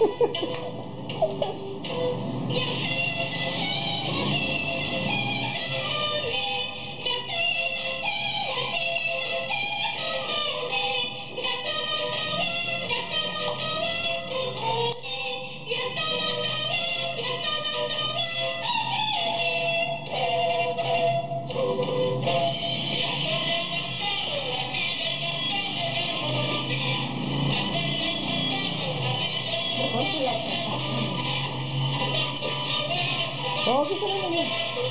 No, que se lo no.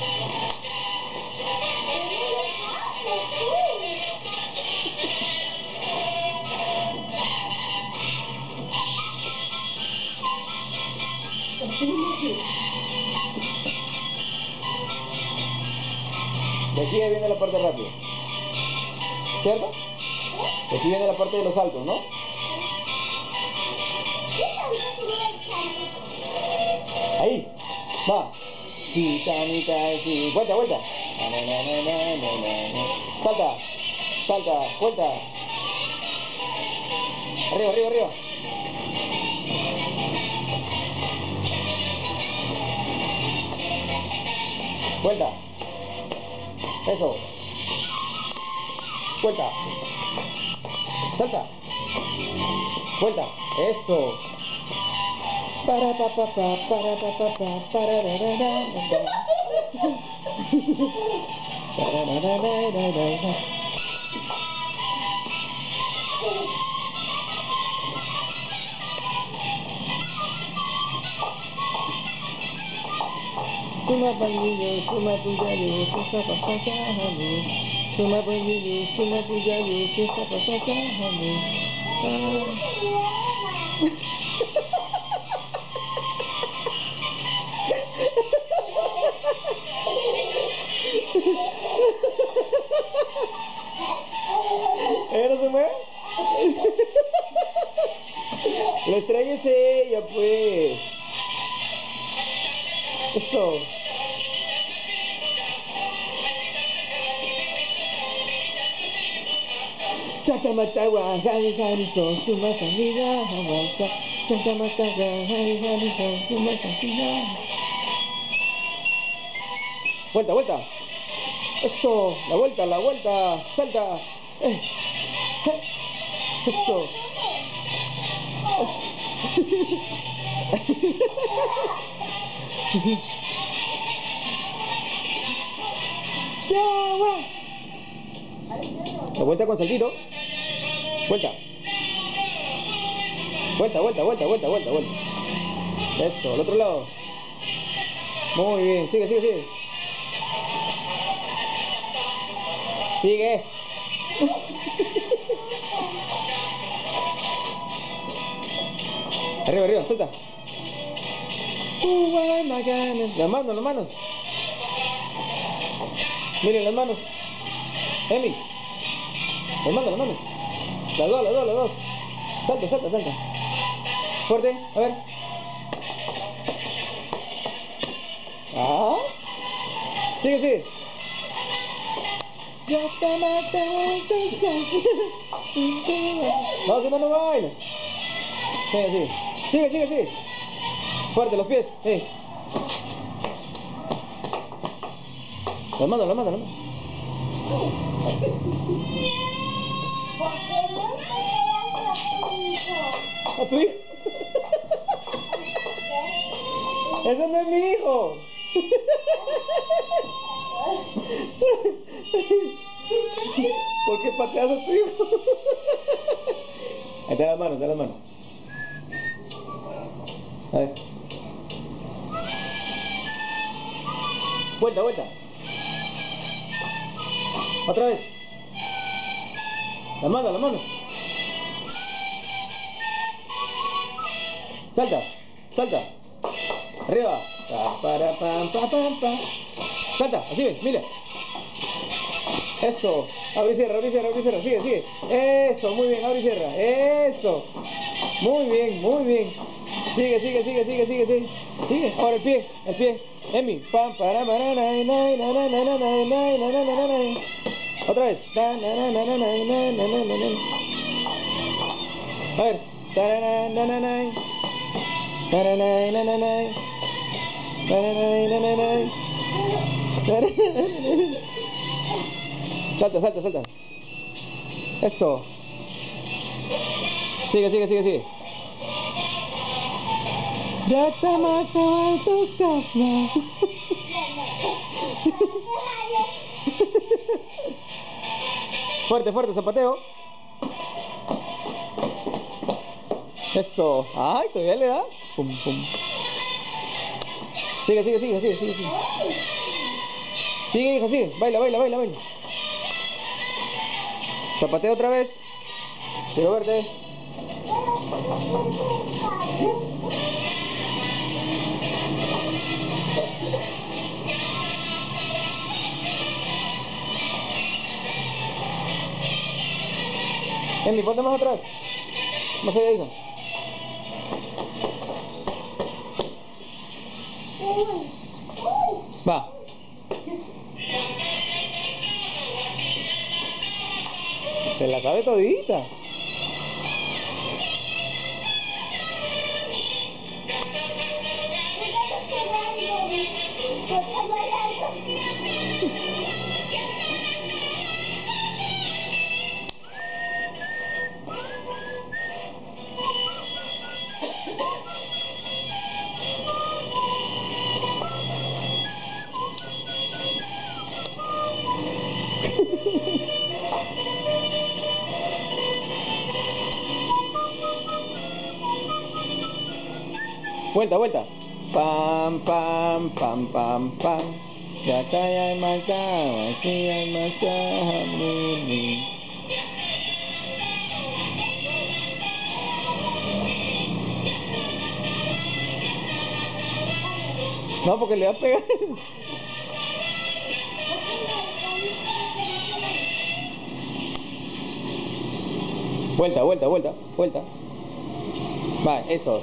De aquí viene la parte rápida, ¿cierto? De aquí viene la parte de los saltos, ¿no? ¿Qué salto sería el salto? Ahí, va. Titanita, vuelta, vuelta. Salta, salta, vuelta. Arriba, arriba, arriba. Vuelta. Eso. Vuelta. Salta. Vuelta. Eso. Para pa pa pa para pa pa pa para ra ra ra ra. Para ra ra ra ra ra. Suma panillo, suma pujayo, fiesta pasta sahami. Suma panillo, suma pujayo, fiesta pasta sahami. ¿No se mueve? La estrella es ella, pues. Eso. Chatamatawa, Hari Hariso, Suma Samida, Hamasa. Chatamatawa, Hari Hariso, Suma Samida. Vuelta, vuelta. Eso, la vuelta, salta. Eso. Ya, va. La vuelta con saltito. Vuelta. Vuelta, vuelta, vuelta, vuelta, vuelta, vuelta. Eso, al otro lado. Muy bien, sigue, sigue, sigue. Sigue. Arriba, arriba, salta. Las manos, las manos. Miren las manos. Emi. Las manos, las manos. Las dos, las dos, las dos. Salta, salta, salta. Fuerte, a ver. Ah. Sigue, sigue. Ya te maté, no, si no, no baila. Sigue, sigue. Sigue, sigue, sigue. Fuerte, los pies. Las manos, las manos, las manos. ¿Por qué no me llevas a tu hijo? ¿A tu hijo? Ese no es mi hijo. ¿Por qué pateas a tu hijo? Ahí están las manos, están las manos. A ver. Vuelta, vuelta. Otra vez. La mano, la mano. Salta, salta. Arriba. Para, pam, pam, pam, pam. Salta, así ves, mira. Eso. Abre y cierra, abre y cierra, abre y cierra. Sigue, sigue. Eso, muy bien, abre y cierra. Eso. Muy bien, muy bien. Sigue, sigue, sigue, sigue, sigue, sigue. Sigue. Ahora el pie, el pie. Emi. Pam, para, para, na, na, na, na, na, na, na, na, na, na, na, na. Otra vez. Na, na, na, na, na, na, na, na, na, na. A ver. Ta, na, na, na, na. Nananay, nananay. Nananay, nananay. Nananay. Salta, salta, salta. Eso. Sigue, sigue, sigue, sigue. Gata mata tus casnas. Fuerte, fuerte, zapateo. Eso. Ay, todavía le da. Pum, pum. Sigue, sigue, sigue, sigue, sigue, sigue. Sigue, hija, sigue. Baila, baila, baila, baila. Zapateo otra vez. Quiero verte. Emi, ponte más atrás. Más allá, hija. Va. Se la sabe todita. Vuelta, vuelta. Pam, pam, pam, pam, pam. Gata mata, masih masahamuni. No, porque le va a pegar. Vuelta, vuelta, vuelta, vuelta. Va, eso.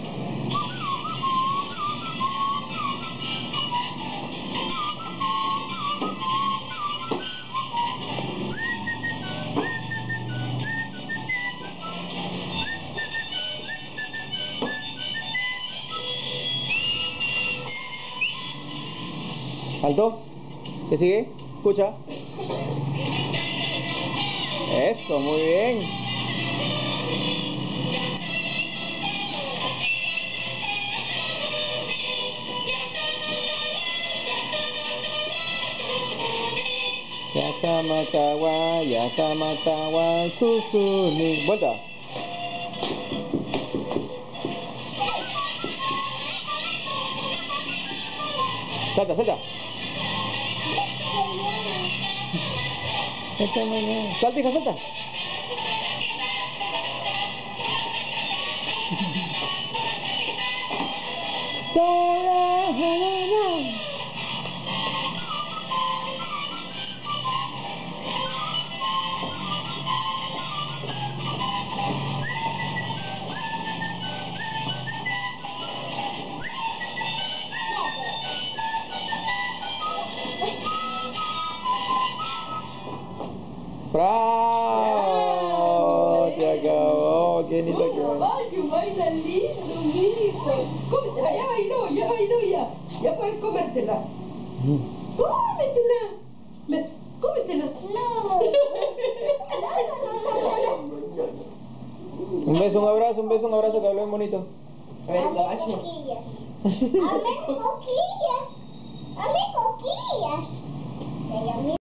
¿Alto? ¿Qué sigue? Escucha. Eso, muy bien. Yakamatawa, tusuni. Vuelta. Salta, salta. Salta, hija, salta. ¡Bravo! Se acabó. ¡Qué lindo que va! Caballo, baila lindo, mijo. Cómetela, ya bailó, ya bailó, ya. Ya puedes comértela. Cómetela. Cómetela. No. Un beso, un abrazo, que hablen bonito. A ver, Dame caballo. coquillas. Dame coquillas. Dame coquillas.